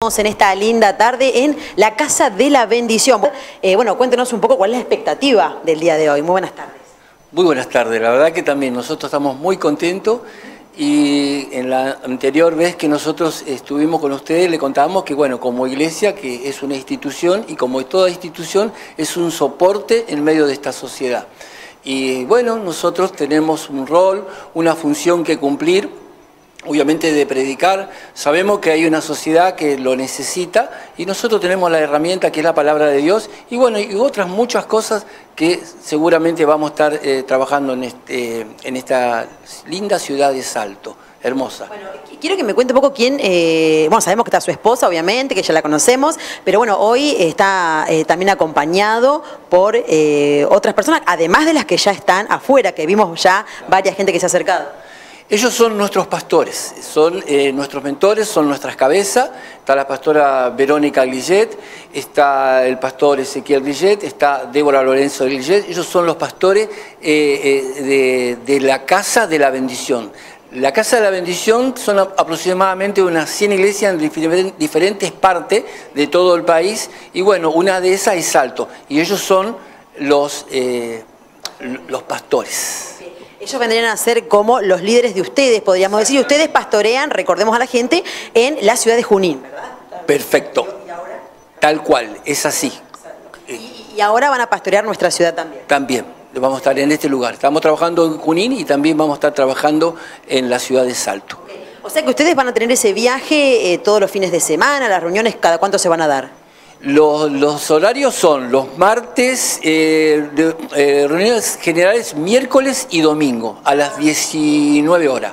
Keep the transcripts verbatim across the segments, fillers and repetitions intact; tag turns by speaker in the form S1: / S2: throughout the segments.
S1: Estamos en esta linda tarde en la Casa de la Bendición. Eh, bueno, cuéntenos un poco cuál es la expectativa del día de hoy. Muy buenas tardes.
S2: Muy buenas tardes. La verdad que también nosotros estamos muy contentos y en la anterior vez que nosotros estuvimos con ustedes le contábamos que, bueno, como iglesia, que es una institución y como toda institución es un soporte en medio de esta sociedad. Y bueno, nosotros tenemos un rol, una función que cumplir, obviamente de predicar. Sabemos que hay una sociedad que lo necesita y nosotros tenemos la herramienta que es la palabra de Dios y bueno, y otras muchas cosas que seguramente vamos a estar eh, trabajando en, este, en esta linda ciudad de Salto, hermosa.
S1: Bueno, quiero que me cuente un poco quién, eh, bueno, sabemos que está su esposa, obviamente, que ya la conocemos, pero bueno, hoy está eh, también acompañado por eh, otras personas, además de las que ya están afuera, que vimos ya varias gente que se ha acercado.
S2: Ellos son nuestros pastores, son eh, nuestros mentores, son nuestras cabezas. Está la pastora Verónica Grillet, está el pastor Ezequiel Grillet, está Débora Lorenzo Grillet. Ellos son los pastores eh, eh, de, de la Casa de la Bendición. La Casa de la Bendición son aproximadamente unas cien iglesias en diferentes partes de todo el país. Y bueno, una de esas es Salto. Y ellos son los, eh, los pastores.
S1: Ellos vendrían a ser como los líderes de ustedes, podríamos decir. Ustedes pastorean, recordemos a la gente, en la ciudad de Junín, ¿verdad?
S2: Perfecto. ¿Y ahora? Tal cual, es así.
S1: Y, y ahora van a pastorear nuestra ciudad también.
S2: También, vamos a estar en este lugar. Estamos trabajando en Junín y también vamos a estar trabajando en la ciudad de Salto.
S1: O sea que ustedes van a tener ese viaje eh, todos los fines de semana, las reuniones, ¿cada cuánto se van a dar?
S2: Los, los horarios son los martes, eh, de, eh, reuniones generales miércoles y domingo a las diecinueve horas.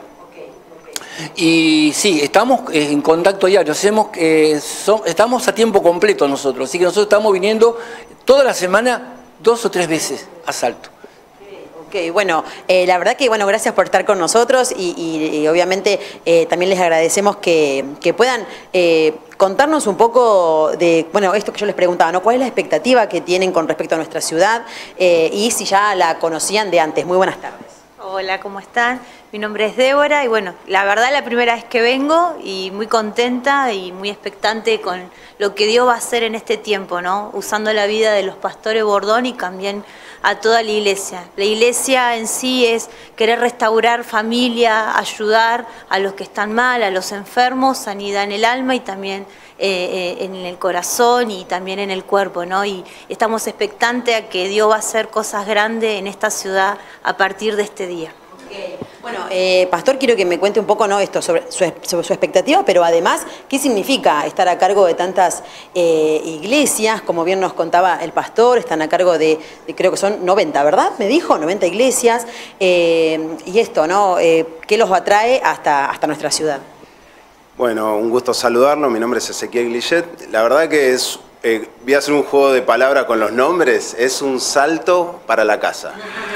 S2: Y sí, estamos en contacto diario, hacemos, eh, son, estamos a tiempo completo nosotros, así que nosotros estamos viniendo toda la semana dos o tres veces a Salto.
S1: Ok, bueno, eh, la verdad que, bueno, gracias por estar con nosotros y, y, y obviamente eh, también les agradecemos que, que puedan eh, contarnos un poco de, bueno, esto que yo les preguntaba, ¿no? ¿Cuál es la expectativa que tienen con respecto a nuestra ciudad eh, y si ya la conocían de antes? Muy buenas tardes.
S3: Hola, ¿cómo están? Mi nombre es Débora y bueno, la verdad la primera vez que vengo y muy contenta y muy expectante con lo que Dios va a hacer en este tiempo, ¿no? Usando la vida de los pastores Bordón y también a toda la iglesia. La iglesia en sí es querer restaurar familia, ayudar a los que están mal, a los enfermos, sanidad en el alma y también eh, eh, en el corazón y también en el cuerpo, ¿no? Y estamos expectantes a que Dios va a hacer cosas grandes en esta ciudad a partir de este día.
S1: Okay. Bueno, eh, Pastor, quiero que me cuente un poco, ¿no?, esto sobre su, sobre su expectativa, pero además, ¿qué significa estar a cargo de tantas eh, iglesias? Como bien nos contaba el Pastor, están a cargo de, de creo que son noventa, ¿verdad? Me dijo, noventa iglesias. Eh, y esto, ¿no? Eh, ¿Qué los atrae hasta, hasta nuestra ciudad?
S4: Bueno, un gusto saludarlo. Mi nombre es Ezequiel Grillet. La verdad que es... Eh, voy a hacer un juego de palabras con los nombres. Es un salto para la casa.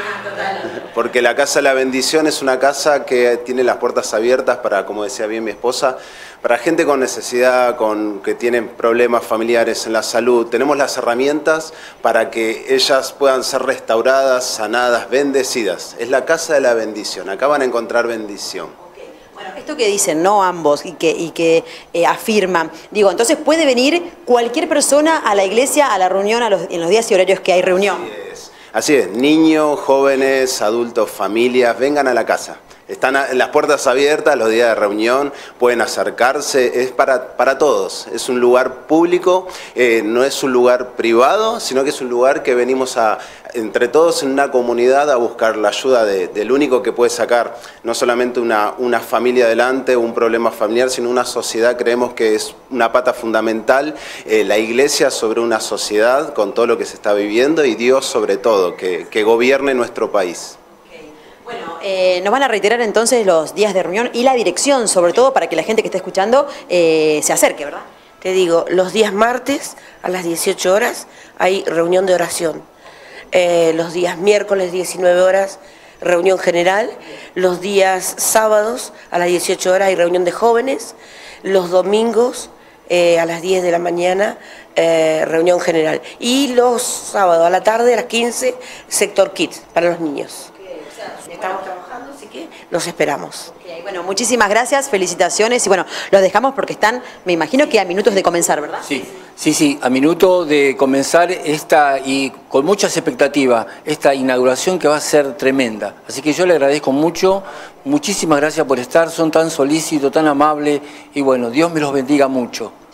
S4: Porque la Casa de la Bendición es una casa que tiene las puertas abiertas para, como decía bien mi esposa, para gente con necesidad, con que tienen problemas familiares en la salud. Tenemos las herramientas para que ellas puedan ser restauradas, sanadas, bendecidas. Es la Casa de la Bendición. Acá van a encontrar bendición.
S1: Bueno, esto que dicen, ¿no?, ambos, y que, y que eh, afirman, digo, entonces puede venir cualquier persona a la iglesia, a la reunión, a los, en los días y horarios que hay reunión.
S4: Así es, así es, niños, jóvenes, adultos, familias, vengan a la casa. Están las puertas abiertas los días de reunión, pueden acercarse, es para, para todos. Es un lugar público, eh, no es un lugar privado, sino que es un lugar que venimos a, entre todos en una comunidad a buscar la ayuda de, del único que puede sacar no solamente una, una familia adelante, un problema familiar, sino una sociedad. Creemos que es una pata fundamental, eh, la iglesia sobre una sociedad con todo lo que se está viviendo y Dios sobre todo, que, que gobierne nuestro país.
S1: Bueno, eh, nos van a reiterar entonces los días de reunión y la dirección, sobre todo para que la gente que esté escuchando eh, se acerque, ¿verdad?
S5: Te digo, los días martes a las dieciocho horas hay reunión de oración. Eh, los días miércoles diecinueve horas, reunión general. Los días sábados a las dieciocho horas hay reunión de jóvenes. Los domingos eh, a las diez de la mañana, eh, reunión general. Y los sábados a la tarde a las quince, sector kids para los niños. Estamos trabajando, así que los esperamos.
S1: Okay, bueno, muchísimas gracias, felicitaciones y bueno, los dejamos porque están, me imagino que a minutos de comenzar, ¿verdad?
S2: Sí, sí, sí, a minuto de comenzar esta y con muchas expectativas, esta inauguración que va a ser tremenda. Así que yo le agradezco mucho, muchísimas gracias por estar, son tan solícitos, tan amables y bueno, Dios me los bendiga mucho.